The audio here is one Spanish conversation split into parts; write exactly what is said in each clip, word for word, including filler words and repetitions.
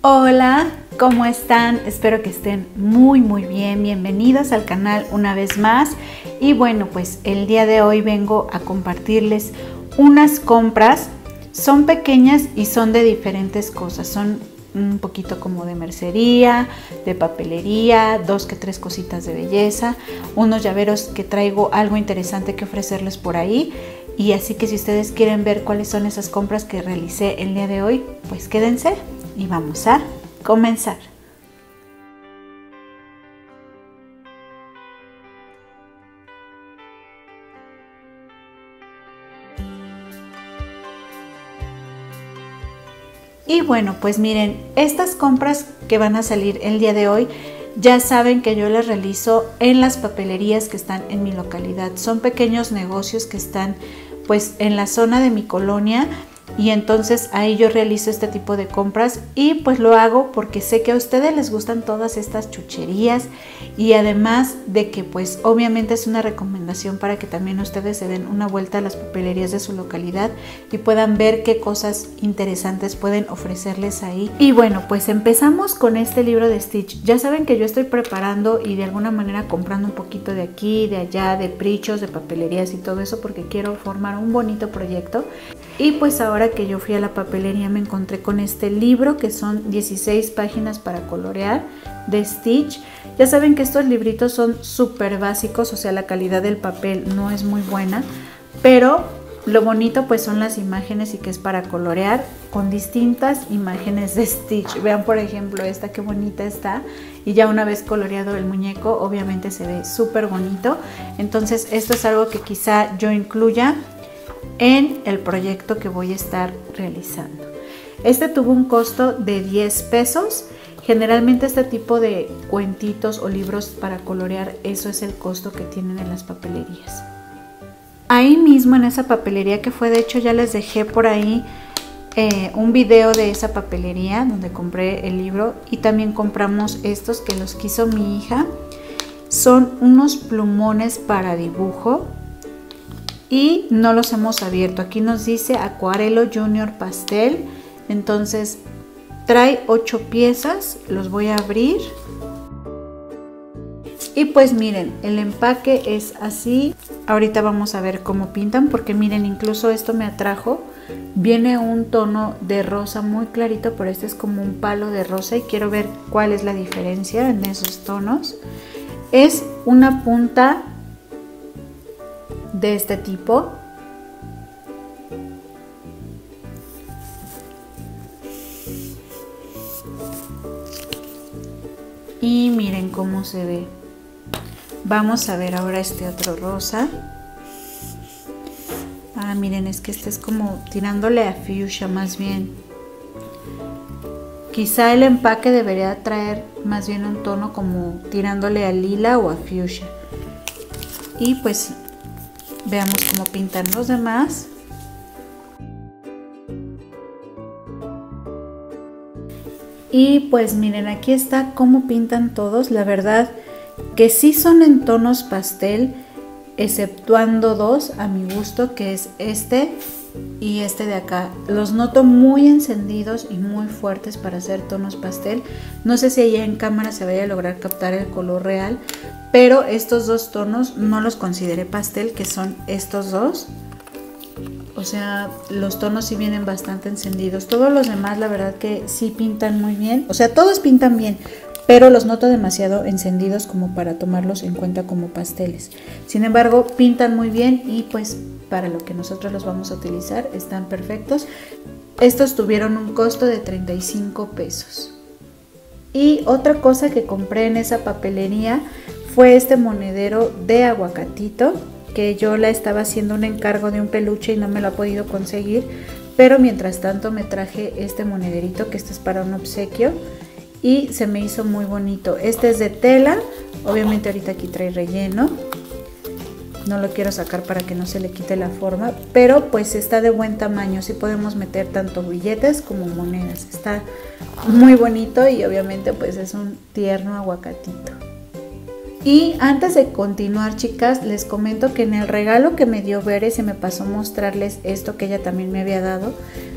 Hola, ¿cómo están? Espero que estén muy muy bien. Bienvenidos al canal una vez más. Y bueno, pues el día de hoy vengo a compartirles unas compras. Son pequeñas y son de diferentes cosas. Son un poquito como de mercería, de papelería, dos que tres cositas de belleza, unos llaveros que traigo algo interesante que ofrecerles por ahí. Y así que si ustedes quieren ver cuáles son esas compras que realicé el día de hoy, pues quédense y vamos a comenzar. Y bueno, pues miren, estas compras que van a salir el día de hoy, ya saben que yo las realizo en las papelerías que están en mi localidad. Son pequeños negocios que están pues en la zona de mi colonia. Y entonces ahí yo realizo este tipo de compras y pues lo hago porque sé que a ustedes les gustan todas estas chucherías y además de que pues obviamente es una recomendación para que también ustedes se den una vuelta a las papelerías de su localidad y puedan ver qué cosas interesantes pueden ofrecerles ahí. Y bueno, pues empezamos con este libro de Stitch. Ya saben que yo estoy preparando y de alguna manera comprando un poquito de aquí, de allá, de prichos, de papelerías y todo eso porque quiero formar un bonito proyecto. Y pues ahora que yo fui a la papelería me encontré con este libro que son dieciséis páginas para colorear de Stitch. Ya saben que estos libritos son súper básicos, o sea, la calidad del papel no es muy buena, pero lo bonito pues son las imágenes y que es para colorear con distintas imágenes de Stitch. Vean por ejemplo esta, qué bonita está, y ya una vez coloreado el muñeco obviamente se ve súper bonito. Entonces esto es algo que quizá yo incluya en el proyecto que voy a estar realizando. Este tuvo un costo de diez pesos. Generalmente este tipo de cuentitos o libros para colorear, eso es el costo que tienen en las papelerías. Ahí mismo en esa papelería que fue, de hecho ya les dejé por ahí eh, un video de esa papelería donde compré el libro, y también compramos estos que los quiso mi hija. Son unos plumones para dibujo y no los hemos abierto. Aquí nos dice Acuarelo Junior Pastel. Entonces trae ocho piezas, los voy a abrir. Y pues miren, el empaque es así. Ahorita vamos a ver cómo pintan, porque miren, incluso esto me atrajo. Viene un tono de rosa muy clarito, pero este es como un palo de rosa y quiero ver cuál es la diferencia en esos tonos. Es una punta de este tipo. Y miren cómo se ve. Vamos a ver ahora este otro rosa. Ah, miren, es que este es como tirándole a fuchsia más bien. Quizá el empaque debería traer más bien un tono como tirándole a lila o a fuchsia. Y pues veamos cómo pintan los demás. Y pues miren, aquí está cómo pintan todos. La verdad que sí son en tonos pastel, exceptuando dos a mi gusto, que es este y este de acá. Los noto muy encendidos y muy fuertes para hacer tonos pastel. No sé si allá en cámara se vaya a lograr captar el color real, pero estos dos tonos no los consideré pastel, que son estos dos. O sea, los tonos sí vienen bastante encendidos. Todos los demás la verdad que sí pintan muy bien. O sea, todos pintan bien, pero los noto demasiado encendidos como para tomarlos en cuenta como pasteles. Sin embargo, pintan muy bien y pues para lo que nosotros los vamos a utilizar están perfectos. Estos tuvieron un costo de treinta y cinco pesos. Y otra cosa que compré en esa papelería fue este monedero de aguacatito, que yo la estaba haciendo un encargo de un peluche y no me lo ha podido conseguir, pero mientras tanto me traje este monederito, que este es para un obsequio y se me hizo muy bonito. Este es de tela, obviamente ahorita aquí trae relleno, no lo quiero sacar para que no se le quite la forma, pero pues está de buen tamaño, sí podemos meter tanto billetes como monedas. Está muy bonito y obviamente pues es un tierno aguacatito. Y antes de continuar, chicas, les comento que en el regalo que me dio Bere se me pasó mostrarles esto que ella también me había dado.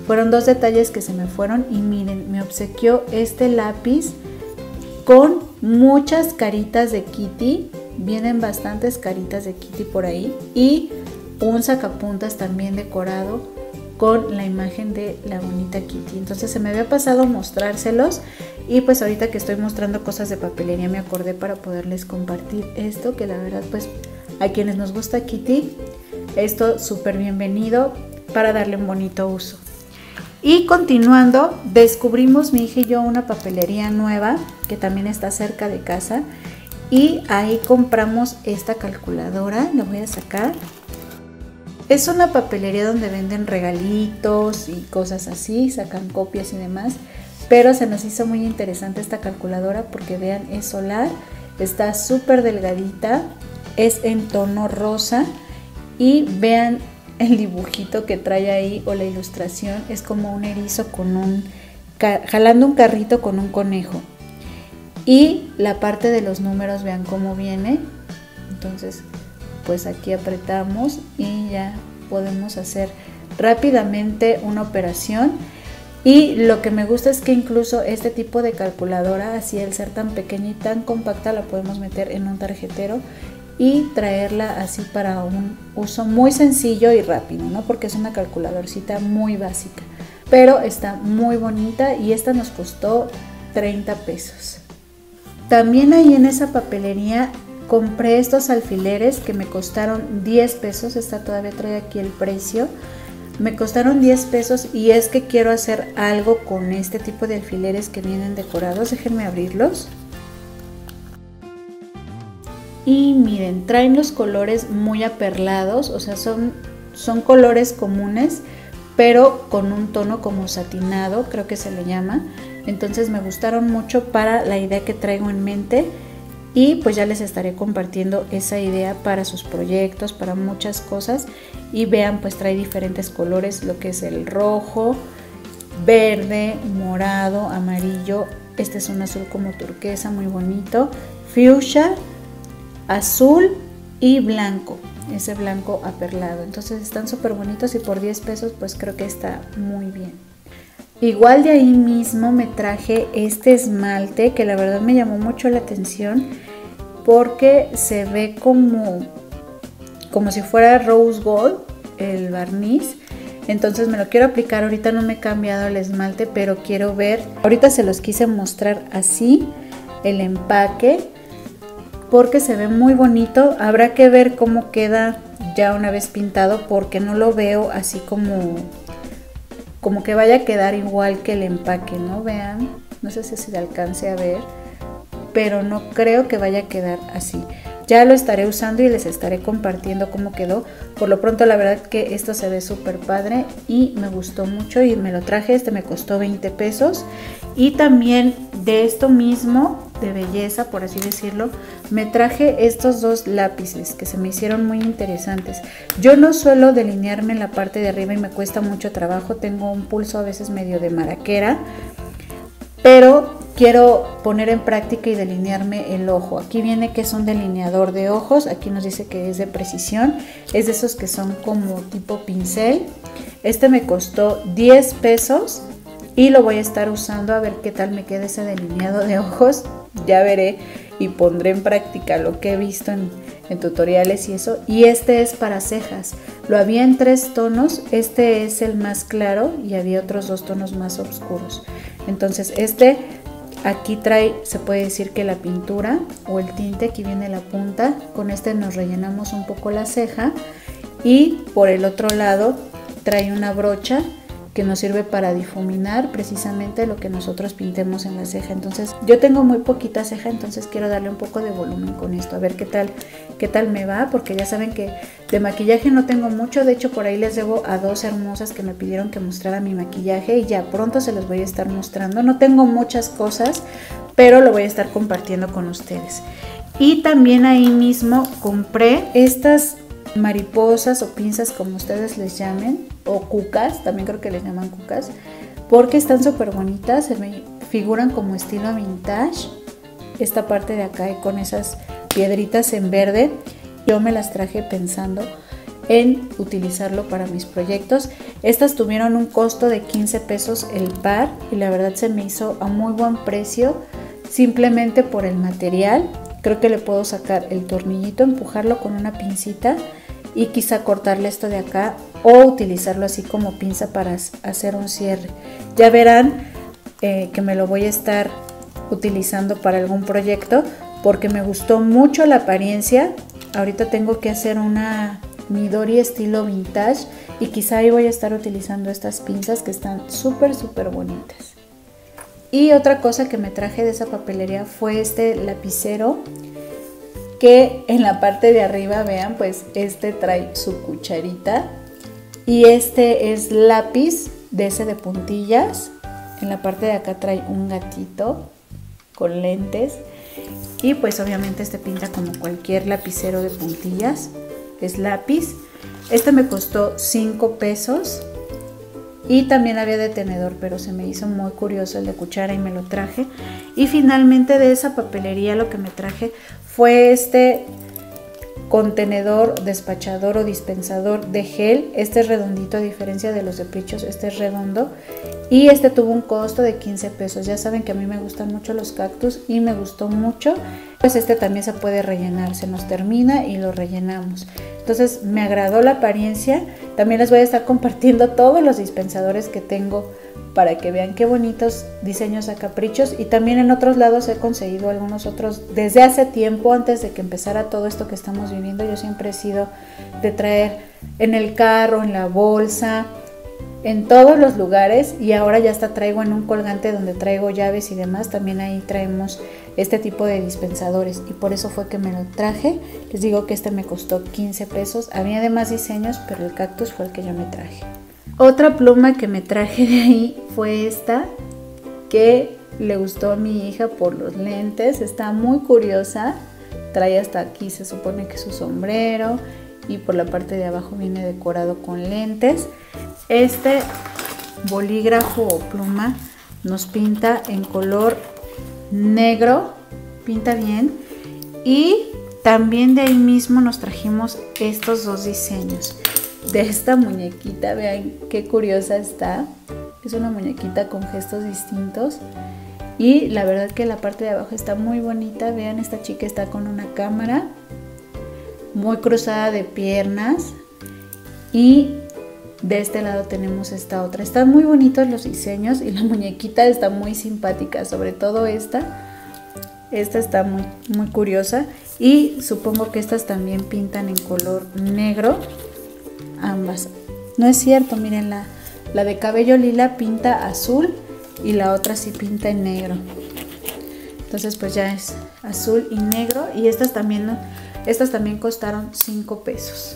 Fueron dos detalles que se me fueron y miren, me obsequió este lápiz con muchas caritas de Kitty. Vienen bastantes caritas de Kitty por ahí y un sacapuntas también decorado con la imagen de la bonita Kitty. Entonces se me había pasado mostrárselos y pues ahorita que estoy mostrando cosas de papelería me acordé para poderles compartir esto, que la verdad pues a quienes nos gusta Kitty, esto súper bienvenido para darle un bonito uso. Y continuando, descubrimos mi hija y yo una papelería nueva que también está cerca de casa y ahí compramos esta calculadora. La voy a sacar. Es una papelería donde venden regalitos y cosas así, sacan copias y demás, pero se nos hizo muy interesante esta calculadora porque vean, es solar, está súper delgadita, es en tono rosa y vean el dibujito que trae ahí o la ilustración, es como un erizo con un jalando un carrito con un conejo y la parte de los números vean cómo viene. Entonces pues aquí apretamos y ya podemos hacer rápidamente una operación. Y lo que me gusta es que incluso este tipo de calculadora, así al ser tan pequeña y tan compacta, la podemos meter en un tarjetero y traerla así para un uso muy sencillo y rápido, ¿no? Porque es una calculadorcita muy básica, pero está muy bonita y esta nos costó treinta pesos. También ahí en esa papelería compré estos alfileres que me costaron diez pesos, esta todavía trae aquí el precio. Me costaron diez pesos y es que quiero hacer algo con este tipo de alfileres que vienen decorados. Déjenme abrirlos. Y miren, traen los colores muy aperlados, o sea, son, son colores comunes, pero con un tono como satinado, creo que se le llama. Entonces me gustaron mucho para la idea que traigo en mente y pues ya les estaré compartiendo esa idea para sus proyectos, para muchas cosas. Y vean, pues trae diferentes colores, lo que es el rojo, verde, morado, amarillo. Este es un azul como turquesa, muy bonito, fuchsia, azul y blanco, ese blanco aperlado. Entonces están súper bonitos y por diez pesos pues creo que está muy bien. Igual de ahí mismo me traje este esmalte que la verdad me llamó mucho la atención porque se ve como, como si fuera rose gold el barniz. Entonces me lo quiero aplicar. Ahorita no me he cambiado el esmalte, pero quiero ver, ahorita se los quise mostrar así el empaque porque se ve muy bonito. Habrá que ver cómo queda ya una vez pintado porque no lo veo así como como que vaya a quedar igual que el empaque, ¿no? Vean, no sé si se alcance a ver, pero no creo que vaya a quedar así. Ya lo estaré usando y les estaré compartiendo cómo quedó. Por lo pronto la verdad que esto se ve súper padre y me gustó mucho y me lo traje. Este me costó veinte pesos. Y también de esto mismo, de belleza por así decirlo, me traje estos dos lápices que se me hicieron muy interesantes. Yo no suelo delinearme en la parte de arriba y me cuesta mucho trabajo. Tengo un pulso a veces medio de maraquera, pero quiero poner en práctica y delinearme el ojo. Aquí viene que es un delineador de ojos. Aquí nos dice que es de precisión. Es de esos que son como tipo pincel. Este me costó diez pesos y lo voy a estar usando a ver qué tal me queda ese delineado de ojos. Ya veré y pondré en práctica lo que he visto en, en tutoriales y eso. Y este es para cejas. Lo había en tres tonos. Este es el más claro y había otros dos tonos más oscuros. Entonces este aquí trae, se puede decir que la pintura o el tinte, aquí viene la punta. Con este nos rellenamos un poco la ceja y por el otro lado trae una brocha que nos sirve para difuminar precisamente lo que nosotros pintemos en la ceja. Entonces yo tengo muy poquita ceja, entonces quiero darle un poco de volumen con esto, a ver qué tal, qué tal me va, porque ya saben que de maquillaje no tengo mucho. De hecho por ahí les debo a dos hermosas que me pidieron que mostrara mi maquillaje y ya pronto se los voy a estar mostrando. No tengo muchas cosas, pero lo voy a estar compartiendo con ustedes. Y también ahí mismo compré estas mariposas o pinzas, como ustedes les llamen, o cucas, también creo que les llaman cucas, porque están súper bonitas, se me figuran como estilo vintage. Esta parte de acá y con esas piedritas en verde, yo me las traje pensando en utilizarlo para mis proyectos. Estas tuvieron un costo de quince pesos el par y la verdad se me hizo a muy buen precio simplemente por el material. Creo que le puedo sacar el tornillito, empujarlo con una pincita y quizá cortarle esto de acá o utilizarlo así como pinza para hacer un cierre. Ya verán eh, que me lo voy a estar utilizando para algún proyecto porque me gustó mucho la apariencia. Ahorita tengo que hacer una Midori estilo vintage y quizá ahí voy a estar utilizando estas pinzas que están súper súper bonitas. Y otra cosa que me traje de esa papelería fue este lapicero que en la parte de arriba, vean, pues este trae su cucharita y este es lápiz de ese de puntillas. En la parte de acá trae un gatito con lentes y pues obviamente este pinta como cualquier lapicero de puntillas. Es lápiz. Este me costó cinco pesos y también había de tenedor, pero se me hizo muy curioso el de cuchara y me lo traje. Y finalmente de esa papelería lo que me traje fue este contenedor, despachador o dispensador de gel. Este es redondito a diferencia de los de Prichos, este es redondo y este tuvo un costo de quince pesos. Ya saben que a mí me gustan mucho los cactus y me gustó mucho. Pues este también se puede rellenar, se nos termina y lo rellenamos. Entonces me agradó la apariencia. También les voy a estar compartiendo todos los dispensadores que tengo para que vean qué bonitos diseños a caprichos. Y también en otros lados he conseguido algunos otros desde hace tiempo, antes de que empezara todo esto que estamos viviendo. Yo siempre he sido de traer en el carro, en la bolsa, en todos los lugares, y ahora ya hasta traigo en un colgante donde traigo llaves y demás. También ahí traemos este tipo de dispensadores y por eso fue que me lo traje. Les digo que este me costó quince pesos. Había de más diseños, pero el cactus fue el que yo me traje. Otra pluma que me traje de ahí fue esta, que le gustó a mi hija por los lentes. Está muy curiosa, trae hasta aquí, se supone que su sombrero, y por la parte de abajo viene decorado con lentes. Este bolígrafo o pluma nos pinta en color negro, pinta bien, y también de ahí mismo nos trajimos estos dos diseños de esta muñequita. Vean qué curiosa está, es una muñequita con gestos distintos y la verdad que la parte de abajo está muy bonita. Vean, esta chica está con una cámara muy cruzada de piernas y de este lado tenemos esta otra. Están muy bonitos los diseños y la muñequita está muy simpática, sobre todo esta. Esta está muy, muy curiosa y supongo que estas también pintan en color negro, ambas. No es cierto, miren, la, la de cabello lila pinta azul y la otra sí pinta en negro. Entonces pues ya es azul y negro, y estas también, estas también costaron cinco pesos.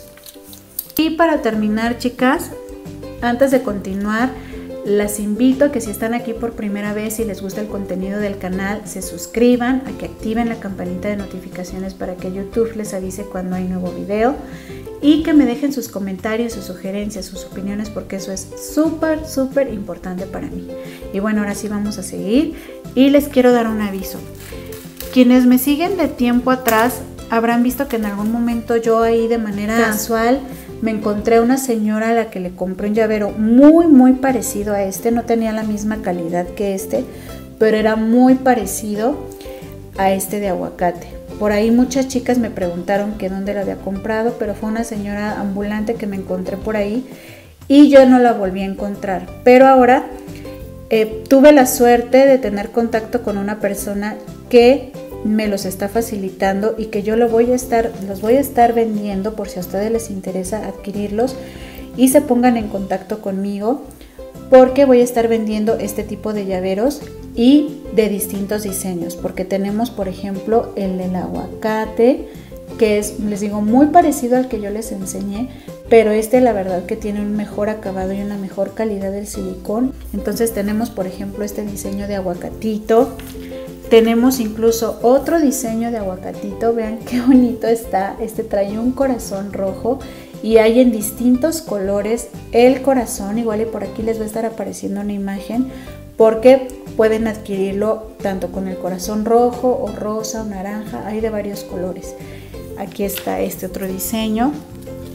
Y para terminar, chicas, antes de continuar, las invito a que si están aquí por primera vez y les gusta el contenido del canal, se suscriban, a que activen la campanita de notificaciones para que YouTube les avise cuando hay nuevo video, y que me dejen sus comentarios, sus sugerencias, sus opiniones, porque eso es súper, súper importante para mí. Y bueno, ahora sí vamos a seguir y les quiero dar un aviso. Quienes me siguen de tiempo atrás habrán visto que en algún momento yo ahí de manera casual me encontré una señora a la que le compré un llavero muy muy parecido a este. No tenía la misma calidad que este, pero era muy parecido a este de aguacate. Por ahí muchas chicas me preguntaron que dónde lo había comprado, pero fue una señora ambulante que me encontré por ahí y yo no la volví a encontrar. Pero ahora eh, tuve la suerte de tener contacto con una persona que me los está facilitando y que yo lo voy a estar, los voy a estar vendiendo por si a ustedes les interesa adquirirlos y se pongan en contacto conmigo, porque voy a estar vendiendo este tipo de llaveros y de distintos diseños, porque tenemos por ejemplo el del aguacate, que es, les digo, muy parecido al que yo les enseñé, pero este la verdad que tiene un mejor acabado y una mejor calidad del silicón. Entonces tenemos por ejemplo este diseño de aguacatito. Tenemos incluso otro diseño de aguacatito, vean qué bonito está. Este trae un corazón rojo y hay en distintos colores el corazón. Igual y por aquí les va a estar apareciendo una imagen, porque pueden adquirirlo tanto con el corazón rojo o rosa o naranja, hay de varios colores. Aquí está este otro diseño.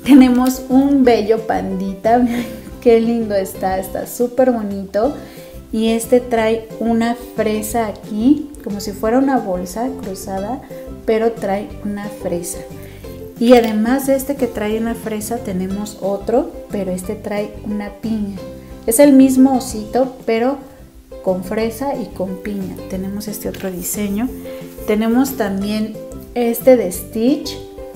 tenemos un bello pandita. Qué lindo está, está súper bonito. Y este trae una fresa aquí, como si fuera una bolsa cruzada, pero trae una fresa. Y además de este que trae una fresa, tenemos otro, pero este trae una piña. Es el mismo osito, pero con fresa y con piña. Tenemos este otro diseño. Tenemos también este de Stitch,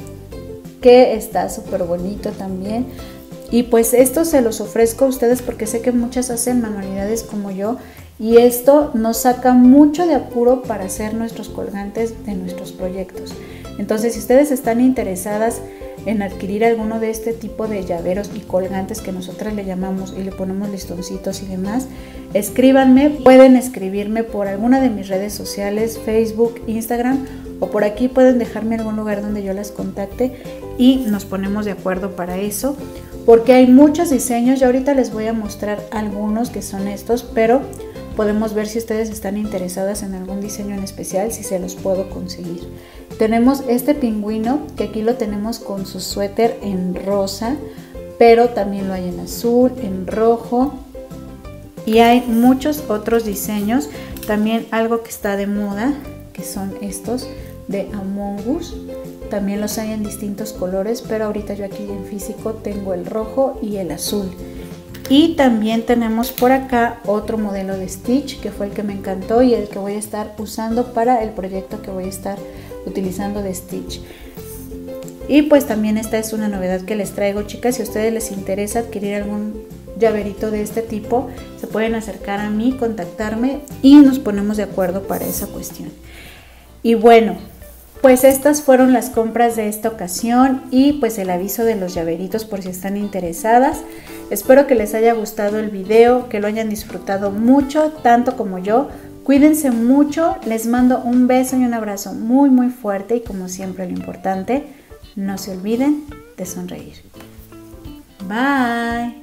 que está súper bonito también. Y pues esto se los ofrezco a ustedes porque sé que muchas hacen manualidades como yo y esto nos saca mucho de apuro para hacer nuestros colgantes de nuestros proyectos. Entonces, si ustedes están interesadas en adquirir alguno de este tipo de llaveros y colgantes que nosotras le llamamos y le ponemos listoncitos y demás, escríbanme, pueden escribirme por alguna de mis redes sociales, Facebook, Instagram, o por aquí pueden dejarme algún lugar donde yo las contacte y nos ponemos de acuerdo para eso, porque hay muchos diseños. Yo ahorita les voy a mostrar algunos que son estos, pero podemos ver si ustedes están interesadas en algún diseño en especial, si se los puedo conseguir. Tenemos este pingüino, que aquí lo tenemos con su suéter en rosa, pero también lo hay en azul, en rojo, y hay muchos otros diseños. También algo que está de moda, que son estos de Among Us. También los hay en distintos colores, pero ahorita yo aquí en físico tengo el rojo y el azul. Y también tenemos por acá otro modelo de Stitch, que fue el que me encantó y el que voy a estar usando para el proyecto que voy a estar utilizando de Stitch. Y pues también esta es una novedad que les traigo, chicas. Si a ustedes les interesa adquirir algún llaverito de este tipo, se pueden acercar a mí, contactarme y nos ponemos de acuerdo para esa cuestión. Y bueno, pues estas fueron las compras de esta ocasión y pues el aviso de los llaveritos por si están interesadas. Espero que les haya gustado el video, que lo hayan disfrutado mucho, tanto como yo. Cuídense mucho, les mando un beso y un abrazo muy muy fuerte y como siempre lo importante, no se olviden de sonreír. Bye.